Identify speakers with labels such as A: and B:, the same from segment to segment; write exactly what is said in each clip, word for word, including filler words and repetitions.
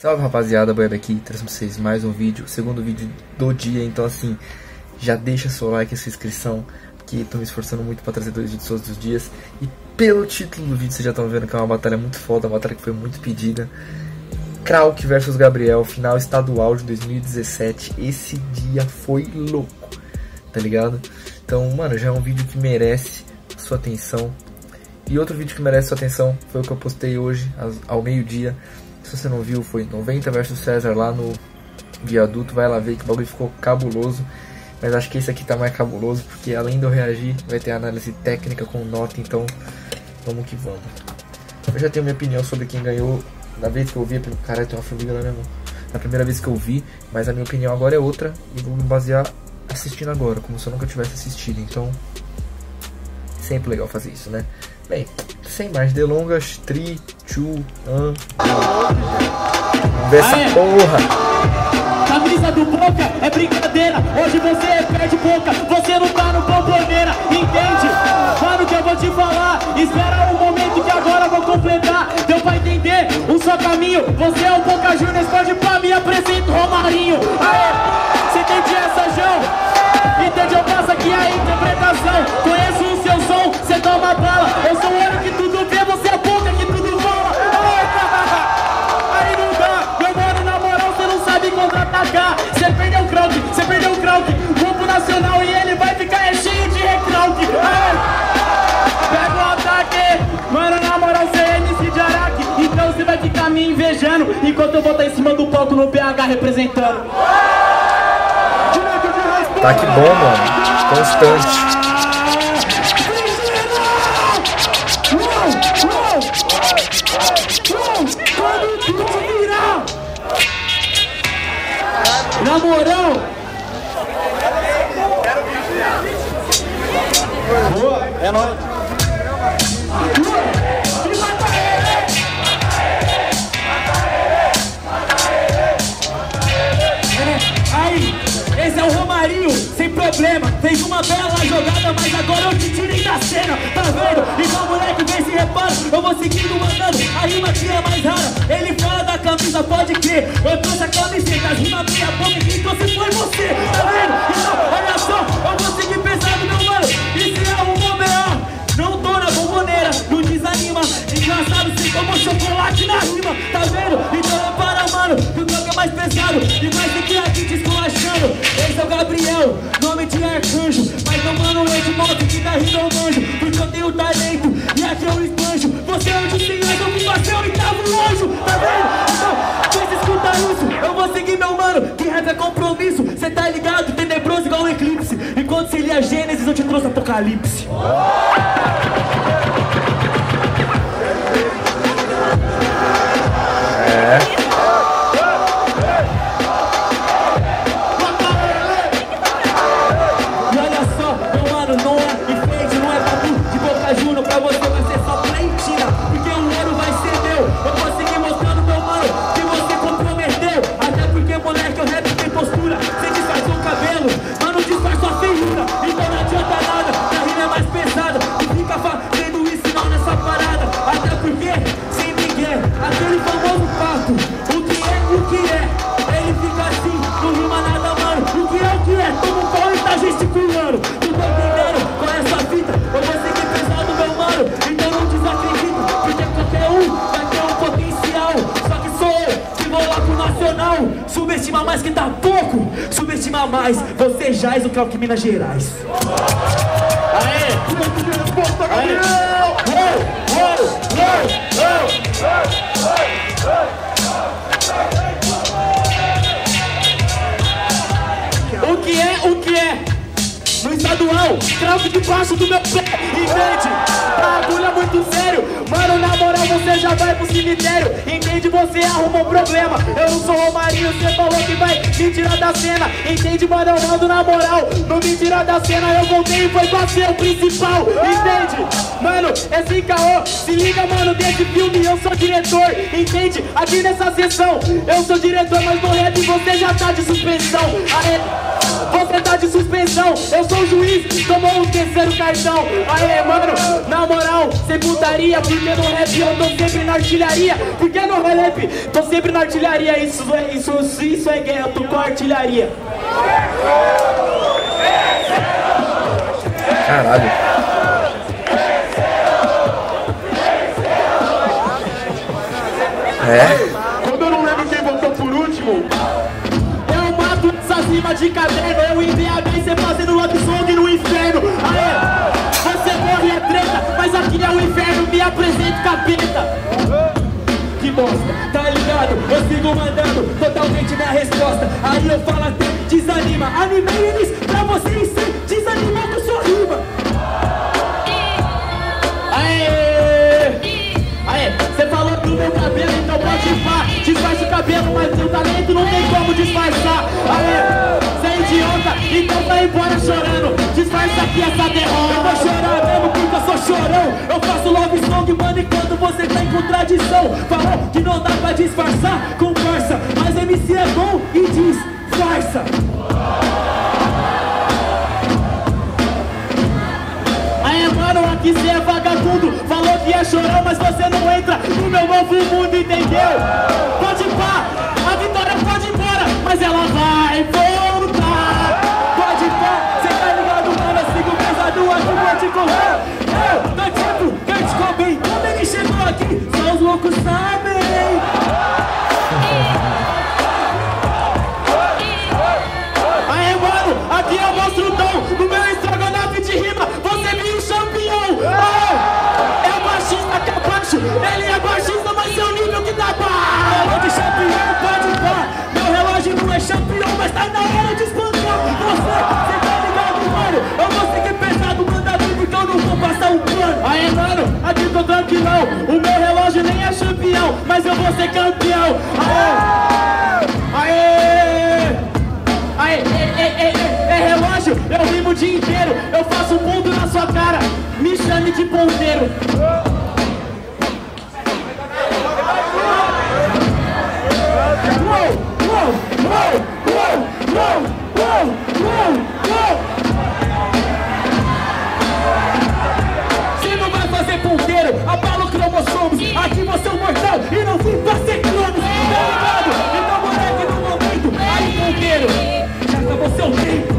A: Salve rapaziada, Boiada aqui, trazendo pra vocês mais um vídeo, segundo vídeo do dia. Então assim, já deixa seu like e sua inscrição, que tô me esforçando muito pra trazer dois vídeos todos os dias. E pelo título do vídeo vocês já estão vendo que é uma batalha muito foda, uma batalha que foi muito pedida. Krauk versus Gabriel, final estadual de dois mil e dezessete. Esse dia foi louco, tá ligado? Então, mano, já é um vídeo que merece sua atenção. E outro vídeo que merece sua atenção foi o que eu postei hoje, ao meio-dia. Se você não viu, foi noventa versus César lá no viaduto. Vai lá ver que o bagulho ficou cabuloso. Mas acho que esse aqui tá mais cabuloso, porque além de eu reagir, vai ter análise técnica com nota. Então, vamos que vamos. Eu já tenho minha opinião sobre quem ganhou na vez que eu vi. Caralho, tem uma formiga lá, né, mano? Na primeira vez que eu vi, mas a minha opinião agora é outra. E vou me basear assistindo agora, como se eu nunca tivesse assistido. Então, sempre legal fazer isso, né? Bem, sem mais delongas, três, dois, um... Vamos ver essa porra!
B: Camisa do Boca é brincadeira, hoje você perde boca, você não tá no bomboneira, entende? Mano, que eu vou te falar, espera um momento que agora eu vou completar. Deu pra entender? Um só caminho, você é o Boca Juniors, pode pra mim, apresento o Romarinho. Aê, você entende essa, João? Entende? Eu passo aqui a interpretação, conheço o seu som, você toma bala. Eu sou o olho que tudo vê, você é a boca que tudo fala. Aí não dá, meu mano, na moral, você não sabe contra-atacar. Você perdeu o Krauk, você perdeu o Krauk, grupo nacional, e ele vai ficar é cheio de recrauk. Pega o ataque, mano, na moral, você é M C de Araque, então você vai ficar me invejando, enquanto eu vou estar em cima do palco no B H representando.
A: Tá que bom, mano. Constante.
B: Na moral. Boa, é nóis. Aí, esse é o Romarinho, sem problema. Fez uma bela jogada, mas agora eu te tirei da cena, tá vendo? Então moleque, vem se repara, eu vou seguindo mandando. A rima aqui é mais rara, ele fala da camisa, pode crer. Eu trouxe a camiseta, a rima minha boca, quem trouxe foi você, tá vendo? Então, olha só, eu vou seguir pensando, meu mano. E se arrumou melhor, não tô na bomboneira, não desanima. Engraçado, você tomou chocolate na rima, tá vendo? Então não para, mano, que o toque é mais pesado e vai ficar aqui te esculachando. Esse é o Gabriel, nome de arcanjo, mas não, mano, eu te mostro que da rima eu manjo, porque eu tenho talento e aqui eu espanjo. Você é onde tem mais, eu vim fazer o oitavo anjo, tá vendo? Então, quem se escuta isso, eu vou seguir, meu mano, que rap é compromisso. Cê tá ligado, tenebroso igual um eclipse. Enquanto você lia Gênesis, eu te trouxe Apocalipse.
A: É.
B: E olha só, meu mano, não é enfeite, não é papo de Boca Juniors. Pra você vai ser só plentina, porque o ouro vai ser meu. Eu vou seguir mostrando, meu mano, que você comprometeu. Até porque, moleque, o rap tem postura. Você disfarçou o cabelo, mano, disfarçou a feiura. Então não adianta nada, a rima é mais pesada. E fica fazendo isso não nessa parada. Até porque, sem ninguém, aquele famoso fato, o que é, o que é. Ele fica assim, não rima nada, mano. O que é, o que é, toma um pau e tá gesticulando. Tu tá entendendo com essa fita? Eu vou seguir pesado, meu mano, então não desacredita, porque qualquer um vai ter um potencial. Só que sou eu que vou lá pro nacional. Subestima mais que tá pouco, subestima mais, você já é o Krauk Minas Gerais. Aê! Aê! Uou! Uou! Uou! O que é, o que é? No estadual, Krauk debaixo do meu pé, entende? Bagulho é muito sério, mano, na moral você já vai pro cemitério, entende? Você arrumou um problema, eu não sou Romarinho, você falou que vai me tirar da cena, entende? Mano, eu mando na moral, não me tirar da cena, eu voltei e foi pra ser o principal, entende? Mano, esse caô, se liga, mano, desse filme eu sou diretor, entende? Aqui nessa sessão, eu sou diretor, mas no rap você já tá de suspensão. Aê. você tá de suspensão. Eu sou o juiz, tomou o terceiro cartão. Aê, mano, na moral, sem putaria. Porque no rap eu tô sempre na artilharia. Porque no rap, tô sempre na artilharia. Isso é, isso, isso é guerra, eu tô com a artilharia.
A: Caralho. É?
B: Quando eu não lembro quem votou por último, eu mato essas rimas de caderno. Eu em B H C fazendo love song no inferno. Aê, você morre é treta, mas aqui é o inferno, me apresenta o capeta. Que bosta, tá ligado? Eu sigo mandando totalmente minha resposta. Aí eu falo até, desanima. Animei eles pra vocês se desanimar com sua rima. Aê, aê, você falou pro meu cabelo, então pode ir pá. Disfarça o cabelo, mas seu talento não tem como disfarçar. Aê, você é idiota, então vai embora chorando. Disfarça aqui essa derrota. Eu vou chorar mesmo porque eu sou chorão. Eu faço love song, mano, enquanto você tá em contradição. Falou que não dá pra disfarçar com força, mas M C é bom e disfarça. Aê, mano, aqui cê é vagabundo. Falou que é chorão, mas você não entra no meu novo mundo, entendeu? Pode ir pá, a vitória pode ir embora, mas ela vai voltar. Pode ir pá, cê tá ligado, mano, eu sigo pesado aqui, vou te correr. Eu tô tipo Kurt Cobain, quando ele chegou aqui, só os loucos sabem. Aê, mano, aqui eu mostro o dom do meu estrogonofe de rima. Você viu o campeão? Aê, é o baixista que é baixo, ele é baixista, mas seu nível que tá baixo. De campeão, pode ir pá, meu relógio não é campeão, mas tá na hora de espancar você. Cê tá ligado, mano? Eu vou seguir pesado, manda vir porque eu não vou passar um plano. Aê, mano, aqui tô tranquilão. O meu relógio nem é campeão, mas eu vou ser campeão. Aê, aê, aê, é, é, é, é relógio, eu rimo o dia inteiro. Eu faço um ponto na sua cara, me chame de ponteiro. Uou, uou, uou, uou, uou, uou, uou, uou. Você não vai fazer ponteiro, abala o cromossomos. Aqui você é um mortal e não vim pra ser cromos. Tá ligado? Então moleque no momento, aí ponteiro, já acabou seu tempo.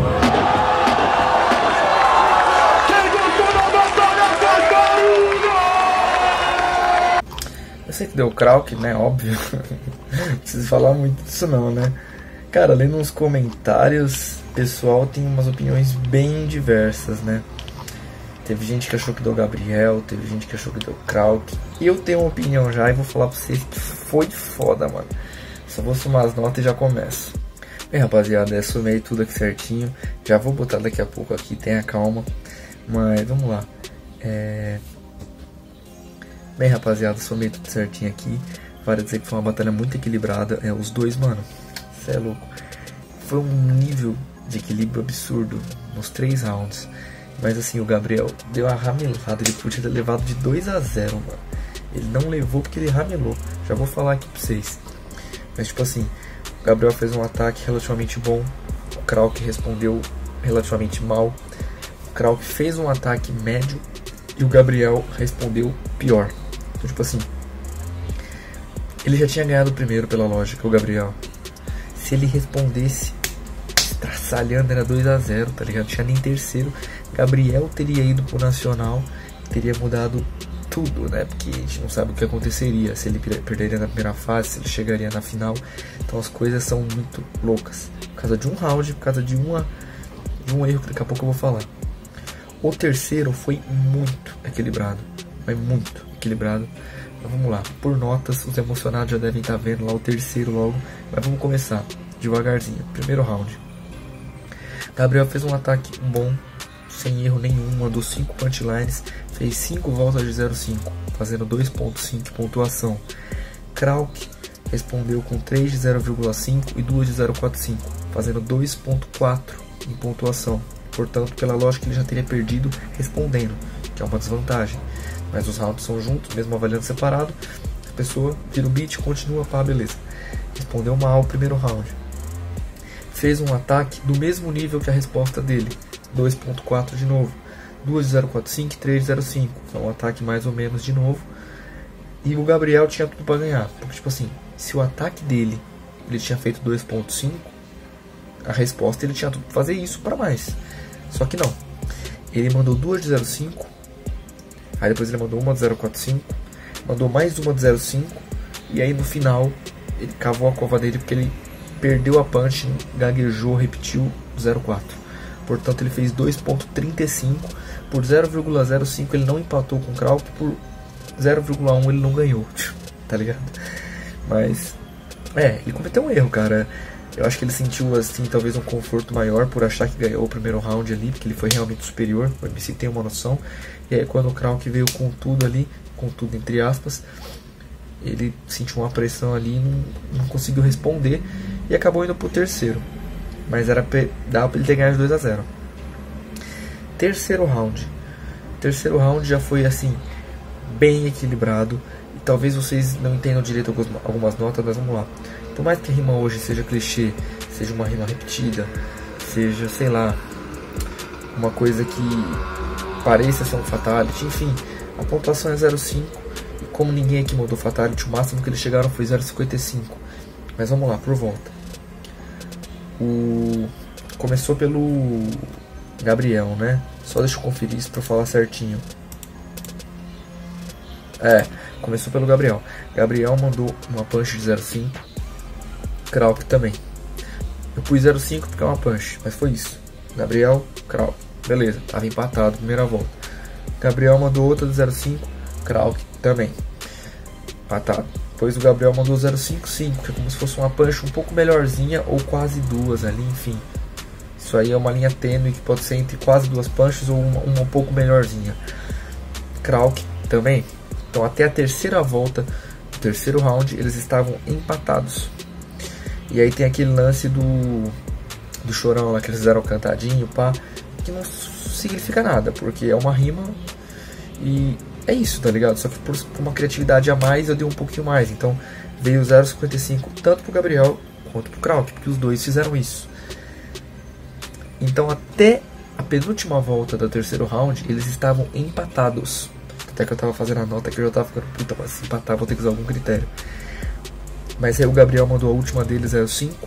A: Eu sei que deu Krauk, né? Óbvio. Não preciso falar muito disso não, né? Cara, lendo uns comentários, o pessoal tem umas opiniões bem diversas, né? Teve gente que achou que deu Gabriel, teve gente que achou que deu Krauk. Eu tenho uma opinião já e vou falar pra vocês que foi foda, mano. Só vou somar as notas e já começo. Bem, rapaziada, eu somei tudo aqui certinho. Já vou botar daqui a pouco aqui, tenha calma. Mas vamos lá. É... Bem, rapaziada, somei tudo certinho aqui. Vale dizer que foi uma batalha muito equilibrada. É, os dois, mano, cê é louco. Foi um nível de equilíbrio absurdo nos três rounds. Mas assim, o Gabriel deu uma ramelada. Ele podia ter levado de dois a zero, mano. Ele não levou porque ele ramelou. Já vou falar aqui pra vocês. Mas tipo assim, o Gabriel fez um ataque relativamente bom. O Krauk respondeu relativamente mal. O Krauk fez um ataque médio e o Gabriel respondeu pior. Então tipo assim, ele já tinha ganhado o primeiro pela lógica, o Gabriel. Se ele respondesse estraçalhando, era dois a zero, tá ligado? Tinha nem terceiro. Gabriel teria ido pro Nacional, teria mudado tudo, né? Porque a gente não sabe o que aconteceria, se ele perderia na primeira fase, se ele chegaria na final. Então as coisas são muito loucas. Por causa de um round, por causa de, uma, de um erro que daqui a pouco eu vou falar. O terceiro foi muito equilibrado, mas muito equilibrado. Então vamos lá, por notas, os emocionados já devem estar vendo lá o terceiro logo. Mas vamos começar devagarzinho. Primeiro round, Gabriel fez um ataque bom, sem erro nenhum, mandou cinco punchlines, fez cinco voltas de zero vírgula cinco, fazendo dois ponto cinco de pontuação. Krauk respondeu com três de zero vírgula cinco e duas de zero vírgula quarenta e cinco, fazendo dois ponto quatro em pontuação. Portanto, pela lógica, ele já teria perdido respondendo, que é uma desvantagem. Mas os rounds são juntos, mesmo avaliando separado. A pessoa vira o beat, continua, pá, beleza. Respondeu mal o primeiro round. fez um ataque do mesmo nível que a resposta dele, dois ponto quatro de novo, duas de zero ponto quarenta e cinco e três de zero ponto cinco, é um ataque mais ou menos de novo. E o Gabriel tinha tudo para ganhar, porque tipo assim, se o ataque dele ele tinha feito dois ponto cinco, a resposta ele tinha tudo para fazer isso para mais. Só que não, ele mandou duas de zero ponto cinco, aí depois ele mandou uma de zero ponto quarenta e cinco, mandou mais uma de zero ponto cinco, e aí no final ele cavou a cova dele porque ele perdeu a punch, gaguejou, repetiu zero ponto quatro. Portanto ele fez dois ponto trinta e cinco, por zero vírgula zero cinco ele não empatou com o Krauk, por zero vírgula um ele não ganhou, tá ligado? Mas, é, ele cometeu um erro, cara. Eu acho que ele sentiu, assim, talvez um conforto maior por achar que ganhou o primeiro round ali, porque ele foi realmente superior, o M C tem uma noção. E aí quando o Krauk veio com tudo ali, com tudo entre aspas, ele sentiu uma pressão ali e não, não conseguiu responder e acabou indo pro terceiro. Mas era pra, dava pra ele ter ganhado dois a zero. Terceiro round. Terceiro round já foi assim, bem equilibrado. E talvez vocês não entendam direito algumas, algumas notas, mas vamos lá. Por mais que a rima hoje seja clichê, seja uma rima repetida, seja, sei lá, uma coisa que pareça ser um fatality, enfim, a pontuação é zero vírgula cinco. E como ninguém aqui mandou fatality, o máximo que eles chegaram foi zero vírgula cinquenta e cinco. Mas vamos lá, por volta. O... Começou pelo Gabriel, né? Só deixa eu conferir isso pra eu falar certinho. É, começou pelo Gabriel. Gabriel mandou uma punch de zero vírgula cinco. Krauk também. Eu pus zero vírgula cinco porque é uma punch, mas foi isso. Gabriel, Krauk. Beleza, tava empatado, primeira volta. Gabriel mandou outra de zero vírgula cinco. Krauk também. Empatado. Depois o Gabriel mandou zero vírgula cinquenta e cinco, que é como se fosse uma punch um pouco melhorzinha ou quase duas ali, enfim. Isso aí é uma linha tênue que pode ser entre quase duas punches ou uma, uma um pouco melhorzinha. Krauk também. Então até a terceira volta, do terceiro round, eles estavam empatados. E aí tem aquele lance do, do chorão lá que eles fizeram cantadinho, pá, que não significa nada, porque é uma rima e é isso, tá ligado? Só que por, por uma criatividade a mais eu dei um pouquinho mais. Então veio zero vírgula cinquenta e cinco tanto pro Gabriel quanto pro Krauk, porque os dois fizeram isso. Então até a penúltima volta do terceiro round eles estavam empatados. Até que eu tava fazendo a nota que eu já tava ficando, puta, mas se empatar vou ter que usar algum critério. Mas aí o Gabriel mandou a última dele zero vírgula cinco.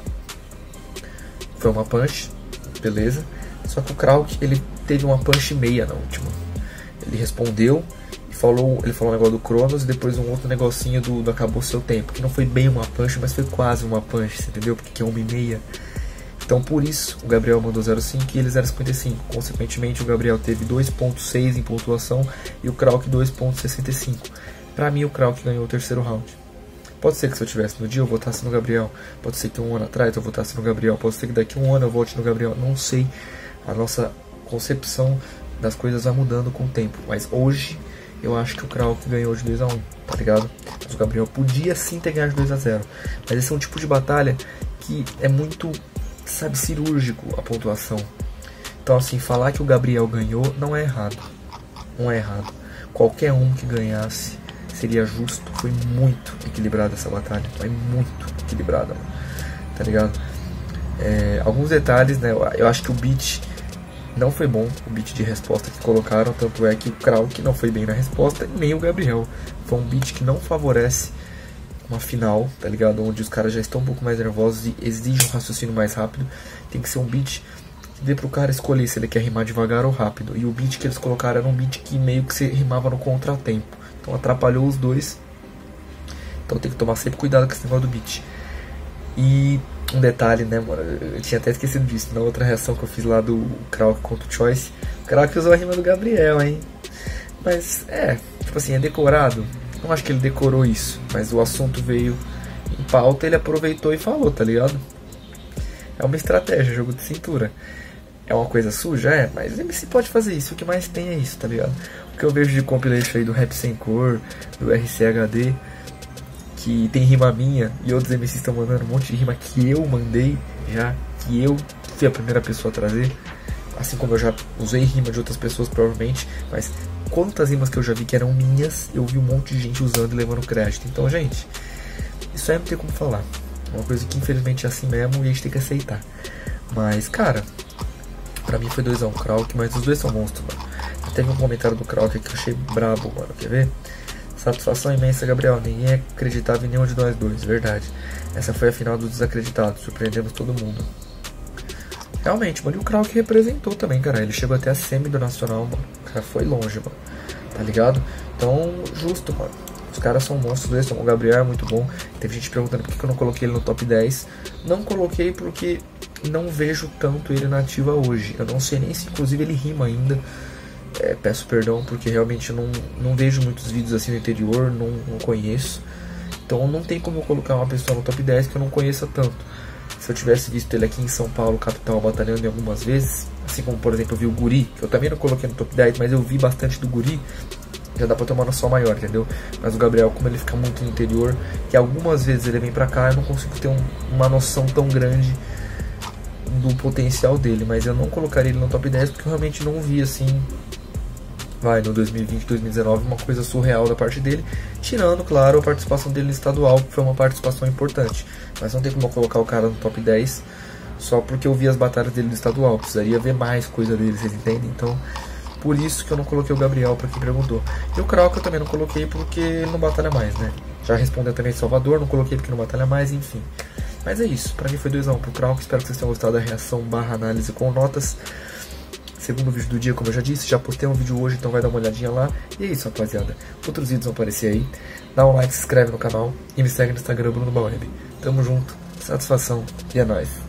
A: Foi uma punch, beleza. Só que o Krauk, ele teve uma punch meia na última. Ele respondeu e falou, ele falou um negócio do Cronos e depois um outro negocinho do, do acabou seu tempo. Que não foi bem uma punch, mas foi quase uma punch, você entendeu? Porque é uma e meia. Então por isso o Gabriel mandou zero vírgula cinco e ele zero vírgula cinquenta e cinco. Consequentemente o Gabriel teve dois ponto seis em pontuação e o Krauk dois ponto sessenta e cinco. Pra mim o Krauk ganhou o terceiro round. Pode ser que se eu tivesse no dia eu votasse no Gabriel. Pode ser que um ano atrás eu votasse no Gabriel. Pode ser que daqui a um ano eu vote no Gabriel. Não sei. A nossa concepção das coisas vai mudando com o tempo. Mas hoje eu acho que o Krauk ganhou de dois a um, tá ligado? Mas o Gabriel podia sim ter ganhado de dois a zero. Mas esse é um tipo de batalha que é muito, sabe, cirúrgico a pontuação. Então assim, falar que o Gabriel ganhou não é errado. Não é errado. Qualquer um que ganhasse seria justo. Foi muito equilibrada essa batalha. Foi muito equilibrada, mano. Tá ligado? É, alguns detalhes, né? Eu acho que o beat não foi bom. O beat de resposta que colocaram. Tanto é que o Krauk não foi bem na resposta. Nem o Gabriel. Foi um beat que não favorece uma final, tá ligado? Onde os caras já estão um pouco mais nervosos e exigem um raciocínio mais rápido. Tem que ser um beat que dê pro cara escolher se ele quer rimar devagar ou rápido. E o beat que eles colocaram era um beat que meio que se rimava no contratempo. Então atrapalhou os dois. Então tem que tomar sempre cuidado com esse negócio do beat. E um detalhe, né, mano? Eu tinha até esquecido disso. Na outra reação que eu fiz lá do Krauk contra o Choice, o Krauk usou a rima do Gabriel, hein? Mas é, tipo assim, é decorado. Não acho que ele decorou isso. Mas o assunto veio em pauta, ele aproveitou e falou, tá ligado? É uma estratégia, jogo de cintura. É uma coisa suja? É, mas o M C pode fazer isso. O que mais tem é isso, tá ligado? O que eu vejo de compilation aí do Rap Sem Cor, do R C H D, que tem rima minha e outros M Cs estão mandando um monte de rima que eu mandei já, que eu fui a primeira pessoa a trazer, assim como eu já usei rima de outras pessoas provavelmente, mas quantas rimas que eu já vi que eram minhas, eu vi um monte de gente usando e levando crédito. Então, gente, isso aí não tem como falar. Uma coisa que infelizmente é assim mesmo e a gente tem que aceitar. Mas, cara, pra mim foi dois a um Krauk, mas os dois são monstros, mano. Teve um comentário do Krauk que eu achei brabo, mano. Quer ver? Satisfação imensa, Gabriel. Ninguém acreditava em nenhum de nós dois, verdade. Essa foi a final dos desacreditados. Surpreendemos todo mundo. Realmente, mano. E o Krauk representou também, cara. Ele chegou até a semi do Nacional, mano. O cara foi longe, mano. Tá ligado? Então, justo, mano. Os caras são monstros, dois. O Gabriel é muito bom. Teve gente perguntando por que eu não coloquei ele no top dez. Não coloquei porque não vejo tanto ele na ativa hoje. Eu não sei nem se, inclusive, ele rima ainda. É, peço perdão porque realmente não, não vejo muitos vídeos assim no interior, não, não conheço. Então não tem como eu colocar uma pessoa no top dez que eu não conheça tanto. Se eu tivesse visto ele aqui em São Paulo, capital, batalhando em algumas vezes, assim como por exemplo eu vi o Guri, que eu também não coloquei no top dez, mas eu vi bastante do Guri, já dá pra ter uma noção maior, entendeu? Mas o Gabriel, como ele fica muito no interior, que algumas vezes ele vem pra cá, eu não consigo ter um, uma noção tão grande do potencial dele. Mas eu não colocaria ele no top dez porque eu realmente não vi assim, vai, no dois mil e vinte, dois mil e dezenove, uma coisa surreal da parte dele, tirando, claro, a participação dele no estadual, que foi uma participação importante. Mas não tem como eu colocar o cara no top dez só porque eu vi as batalhas dele no estadual. Precisaria ver mais coisa dele, vocês entendem? Então, por isso que eu não coloquei o Gabriel, pra quem perguntou. E o Krauk eu também não coloquei porque ele não batalha mais, né? Já respondeu também Salvador, não coloquei porque não batalha mais, enfim. Mas é isso, pra mim foi dois a um pro Krauk. Espero que vocês tenham gostado da reação barra análise com notas. Segundo vídeo do dia, como eu já disse, já postei um vídeo hoje, então vai dar uma olhadinha lá. E é isso, rapaziada. Outros vídeos vão aparecer aí. Dá um like, se inscreve no canal e me segue no Instagram, Bruno Baweb. Tamo junto, satisfação e é nóis.